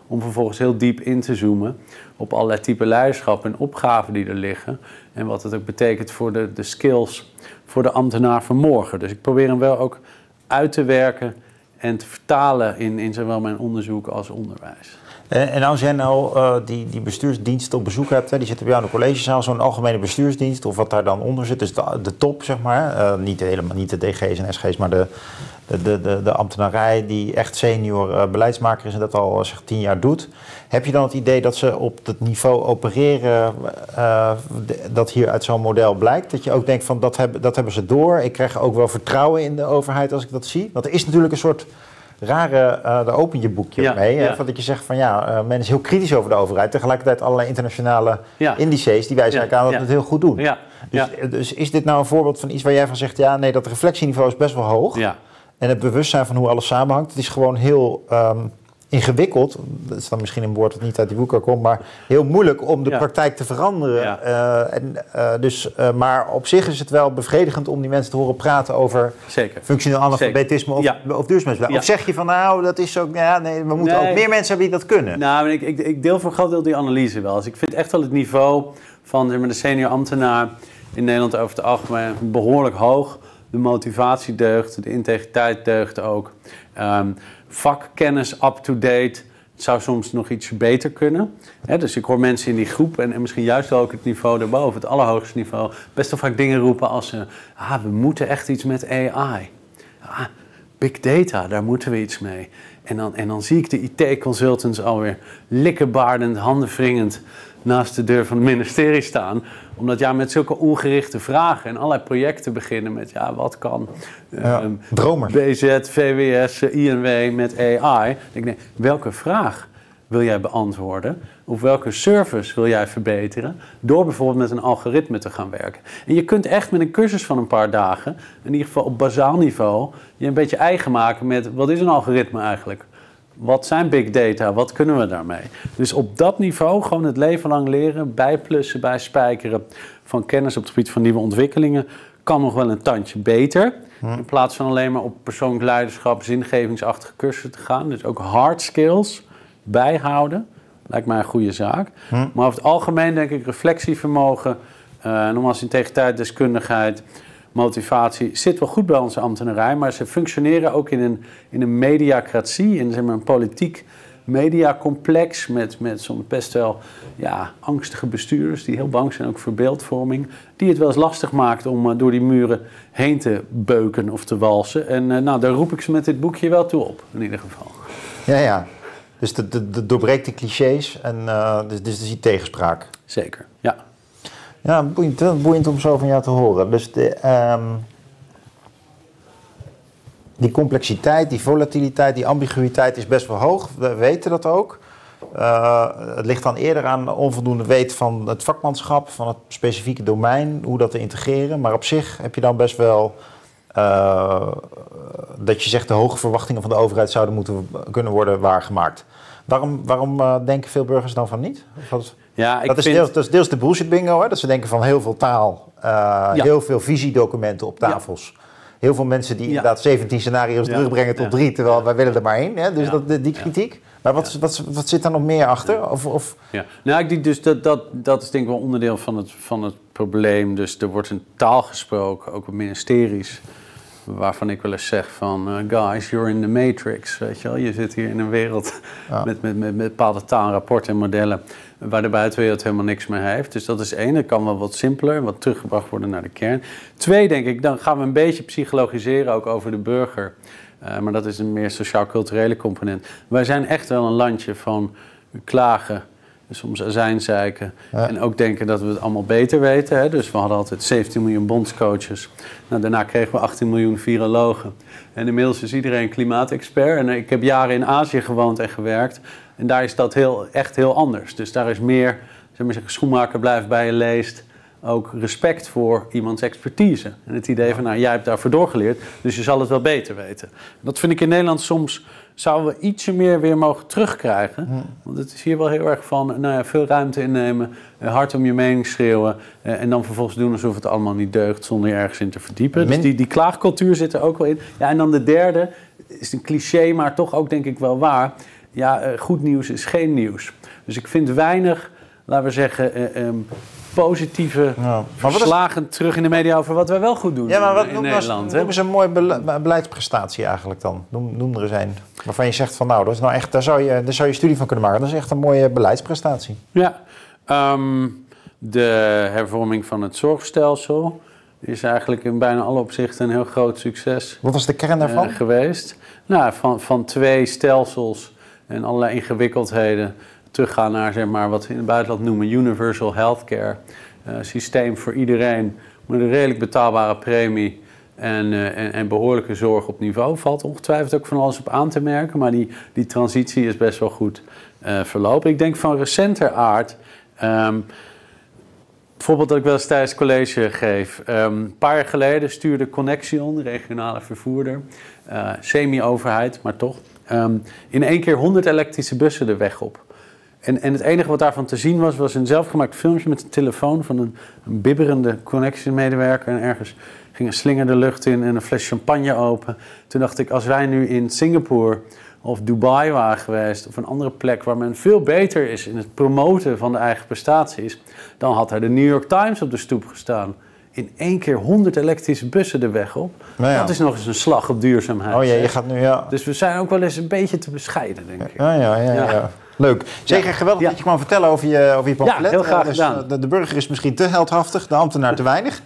C: om vervolgens heel diep in te zoomen op allerlei type leiderschap en opgaven die er liggen. En wat het ook betekent voor de, de skills voor de ambtenaar van morgen. Dus ik probeer hem wel ook uit te werken en te vertalen in, in zowel mijn onderzoek als onderwijs.
B: En, en als jij nou uh, die, die bestuursdienst op bezoek hebt, hè, die zit bij jou in de collegezaal, zo'n algemene bestuursdienst, of wat daar dan onder zit, dus de, de top, zeg maar. Uh, niet, helemaal, niet de D G's en S G's, maar de, de, de, de, de ambtenarij die echt senior uh, beleidsmaker is en dat al zeg, tien jaar doet. Heb je dan het idee dat ze op het niveau opereren, uh, dat hier uit zo'n model blijkt? Dat je ook denkt van dat, heb, dat hebben ze door. Ik krijg ook wel vertrouwen in de overheid als ik dat zie. Want er is natuurlijk een soort rare, uh, daar open je boekje
C: ja,
B: mee.
C: Ja.
B: Hè, van dat je zegt van ja, uh, men is heel kritisch over de overheid. Tegelijkertijd allerlei internationale
C: ja.
B: indices die wijzen
C: ja,
B: aan dat
C: ja.
B: we het heel goed doen.
C: Ja,
B: dus,
C: ja.
B: dus is dit nou een voorbeeld van iets waar jij van zegt, ja nee, dat reflectieniveau is best wel hoog.
C: Ja.
B: En het bewustzijn van hoe alles samenhangt, het is gewoon heel um, ingewikkeld. Dat is dan misschien een woord dat niet uit die boeken komt, maar heel moeilijk om de
C: ja.
B: praktijk te veranderen.
C: Ja.
B: Uh, en, uh, dus, uh, maar op zich is het wel bevredigend om die mensen te horen praten over
C: Zeker.
B: functioneel analfabetisme of,
C: ja.
B: of duurzaamheidsbeleid.
C: Ja.
B: Of zeg je van nou, dat is ook, ja, nee, we moeten
C: nee.
B: ook meer mensen hebben die dat kunnen.
C: Nou, ik, ik, ik deel voor een groot deel die analyse wel. Dus ik vind echt wel het niveau van zeg maar, de senior ambtenaar in Nederland over het algemeen behoorlijk hoog. De motivatie deugt, de integriteit deugt ook. Um, vakkennis up-to-date. Het zou soms nog iets beter kunnen. He, dus ik hoor mensen in die groep en, en misschien juist ook het niveau daarboven, het allerhoogste niveau, best wel vaak dingen roepen als uh, ah, we moeten echt iets met A I. Ah, big data, daar moeten we iets mee. En dan, en dan zie ik de I T-consultants alweer likkenbaardend, handenwringend naast de deur van het ministerie staan. Omdat ja, met zulke ongerichte vragen en allerlei projecten beginnen met ja, wat kan
B: ja,
C: um,
B: dromers.
C: B Z, V W S, I N W met A I. Ik denk, welke vraag wil jij beantwoorden? Of welke service wil jij verbeteren? Door bijvoorbeeld met een algoritme te gaan werken. En je kunt echt met een cursus van een paar dagen, in ieder geval op bazaal niveau, je een beetje eigen maken met wat is een algoritme eigenlijk? Wat zijn big data? Wat kunnen we daarmee? Dus op dat niveau gewoon het leven lang leren, bijplussen, bijspijkeren van kennis op het gebied van nieuwe ontwikkelingen kan nog wel een tandje beter. Hm. In plaats van alleen maar op persoonlijk leiderschap, zingevingsachtige cursussen te gaan. Dus ook hard skills bijhouden. Lijkt mij een goede zaak. Hm. Maar over het algemeen denk ik reflectievermogen, uh, nogmaals integriteit, deskundigheid, motivatie zit wel goed bij onze ambtenarij, maar ze functioneren ook in een, in een mediacratie, in zeg maar, een politiek mediacomplex met, met soms best wel ja, angstige bestuurders die heel bang zijn ook voor beeldvorming, die het wel eens lastig maakt om uh, door die muren heen te beuken of te walsen. En uh, nou, daar roep ik ze met dit boekje wel toe op, in ieder geval.
B: Ja, ja. Dus de, de, de doorbreekt de clichés en uh, dus, dus die tegenspraak.
C: Zeker, ja.
B: Ja, boeiend, boeiend om zo van jou te horen. Dus de, um, die complexiteit, die volatiliteit, die ambiguïteit is best wel hoog. We weten dat ook. Uh, het ligt dan eerder aan onvoldoende weet van het vakmanschap, van het specifieke domein, hoe dat te integreren. Maar op zich heb je dan best wel uh, dat je zegt de hoge verwachtingen van de overheid zouden moeten kunnen worden waargemaakt. Waarom, waarom uh, denken veel burgers dan van niet? Wat,
C: ja, ik
B: dat, is
C: vind...
B: deels, dat is deels de bullshit bingo, hè? Dat ze denken van heel veel taal, uh, ja. heel veel visiedocumenten op tafels. Ja. Heel veel mensen die ja. inderdaad zeventien scenario's ja. terugbrengen tot ja. drie, terwijl ja. wij willen er maar één. Hè? Dus ja. dat, die kritiek. Ja. Maar wat, ja. wat, wat, wat zit daar nog meer achter? Ja. Of, of...
C: Ja. Nou, ik denk dus dat, dat, dat is denk ik wel onderdeel van het, van het probleem. Dus er wordt een taal gesproken, ook op ministeries, waarvan ik wel eens zeg van, uh, guys, you're in the matrix, weet je wel. Je zit hier in een wereld ja. met, met, met, met bepaalde taal, rapporten en modellen, waar de buitenwereld helemaal niks mee heeft. Dus dat is één, dat kan wel wat simpeler, wat teruggebracht worden naar de kern. Twee, denk ik, dan gaan we een beetje psychologiseren ook over de burger. Uh, maar dat is een meer sociaal-culturele component. Wij zijn echt wel een landje van klagen, soms azijnzeiken. Ja. En ook denken dat we het allemaal beter weten. Hè? Dus we hadden altijd zeventien miljoen bondscoaches. Nou, daarna kregen we achttien miljoen virologen. En inmiddels is iedereen klimaatexpert. En ik heb jaren in Azië gewoond en gewerkt. En daar is dat heel, echt heel anders. Dus daar is meer, zeg maar zeggen, schoenmaker blijft bij je leest. Ook respect voor iemands expertise. En het idee van, nou, jij hebt daarvoor doorgeleerd, dus je zal het wel beter weten. Dat vind ik in Nederland soms, zouden we ietsje meer weer mogen terugkrijgen. Hmm. Want het is hier wel heel erg van, nou ja, veel ruimte innemen, hard om je mening schreeuwen, en dan vervolgens doen alsof het allemaal niet deugt, zonder je ergens in te verdiepen. Min- dus die, die klaagcultuur zit er ook wel in. Ja, en dan de derde, is een cliché, maar toch ook denk ik wel waar. ja, uh, goed nieuws is geen nieuws. Dus ik vind weinig, laten we zeggen, uh, um, positieve ja. verslagen is... terug in de media over wat wij wel goed doen
B: ja, maar wat,
C: in, in
B: noem
C: Nederland.
B: Noem eens een mooie bele beleidsprestatie eigenlijk dan. Noem, noem er eens een. Waarvan je zegt van nou, dat is nou echt, daar, zou je, daar zou je studie van kunnen maken. Dat is echt een mooie beleidsprestatie.
C: Ja, um, de hervorming van het zorgstelsel is eigenlijk in bijna alle opzichten een heel groot succes.
B: Wat was de kern daarvan?
C: Uh, geweest. Nou, van, van twee stelsels en allerlei ingewikkeldheden teruggaan naar zeg maar, wat we in het buitenland noemen universal healthcare. Uh, systeem voor iedereen met een redelijk betaalbare premie en, uh, en, en behoorlijke zorg op niveau. Valt ongetwijfeld ook van alles op aan te merken, maar die, die transitie is best wel goed uh, verlopen. Ik denk van recenter aard. Um, Bijvoorbeeld dat ik wel eens tijdens college geef. Um, een paar jaar geleden stuurde Connexion, de regionale vervoerder, uh, semi-overheid, maar toch, um, in één keer honderd elektrische bussen de weg op. En, en het enige wat daarvan te zien was, was een zelfgemaakt filmpje met een telefoon van een, een bibberende Connexion-medewerker. En ergens ging een slinger de lucht in en een fles champagne open. Toen dacht ik, als wij nu in Singapore of Dubai waren geweest, of een andere plek waar men veel beter is in het promoten van de eigen prestaties, dan had er de New York Times op de stoep gestaan. In één keer honderd elektrische bussen de weg op. Nou ja. Dat is nog eens een slag op duurzaamheid.
B: Oh ja, je gaat nu, ja.
C: Dus we zijn ook wel eens een beetje te bescheiden, denk ik.
B: Ja, ja, ja. ja. ja. Leuk. Zeker ja. geweldig ja. dat je kwam vertellen over je, over je pamflet.
C: Ja, heel graag
B: dus,
C: gedaan.
B: De, de burger is misschien te heldhaftig, de ambtenaar te weinig.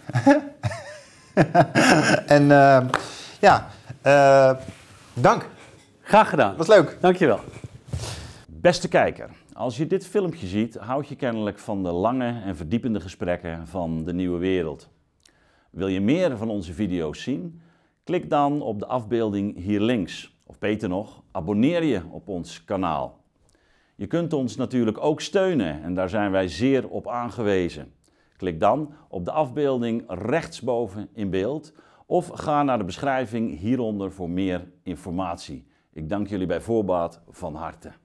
B: en uh, ja, uh, dank.
C: Graag gedaan.
B: Was leuk.
C: Dankjewel.
D: Beste kijker, als je dit filmpje ziet, houd je kennelijk van de lange en verdiepende gesprekken van de Nieuwe Wereld. Wil je meer van onze video's zien? Klik dan op de afbeelding hier links. Of beter nog, abonneer je op ons kanaal. Je kunt ons natuurlijk ook steunen en daar zijn wij zeer op aangewezen. Klik dan op de afbeelding rechtsboven in beeld of ga naar de beschrijving hieronder voor meer informatie. Ik dank jullie bij voorbaat van harte.